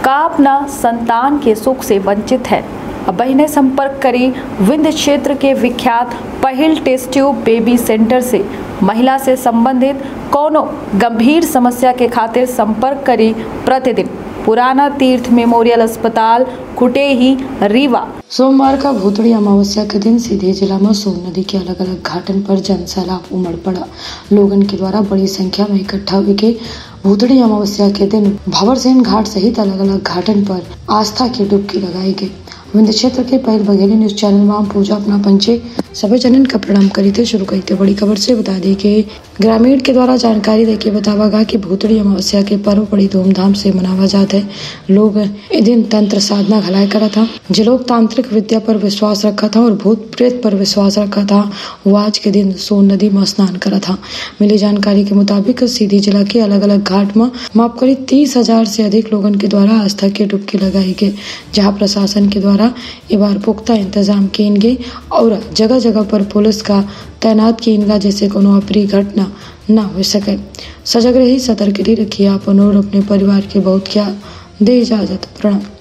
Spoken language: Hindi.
का अपना संतान के सुख से वंचित है। अब बहनें संपर्क करी विंध्य क्षेत्र के विख्यात पहिल टेस्ट ट्यूब बेबी सेंटर से। महिला से संबंधित कोनो गंभीर समस्या के खातिर संपर्क करी प्रतिदिन पुराना तीर्थ मेमोरियल अस्पताल कुटेही रीवा। सोमवार का भूतड़ी अमावस्या के दिन सीधे जिला में सोन नदी के अलग अलग घाटन पर जन सैलाब उमड़ पड़ा। लोगों के द्वारा बड़ी संख्या में इकट्ठा हुए भूतड़ी अमावस्या के दिन भंवरसेन घाट सहित अलग अलग घाटन पर आस्था की डुबकी लगाई गई। विंध्य क्षेत्र के पहिल बघेली न्यूज चैनल में पूजा अपना पंचे सभी जनन का प्रणाम करी थे शुरू करी थे। बड़ी खबर से बता दी कि ग्रामीण के द्वारा जानकारी देके बतावागा कि भूतड़ी अमावस्या के पर्व बड़ी धूमधाम से मनावा जाता है। लोग इस दिन तंत्र साधना घलाया करा था। जो लोग तांत्रिक विद्या पर विश्वास रखा था और भूत प्रेत पर विश्वास रखा था वो आज के दिन सोन नदी में स्नान करा था। मिली जानकारी के मुताबिक सीधी जिला के अलग अलग घाट में माफ करीब 30,000 से अधिक लोगों के द्वारा आस्था की डुबकी लगाई गई, जहाँ प्रशासन के द्वारा इस बार पुख्ता इंतजाम किए गए और जगह जगह पर पुलिस का तैनात किएगा जैसे कोनो अप्रिय घटना न हो सके। सजग रही, सतर्क रखिए अपन और अपने परिवार के बहुत क्या दे इजाजत। प्रणाम।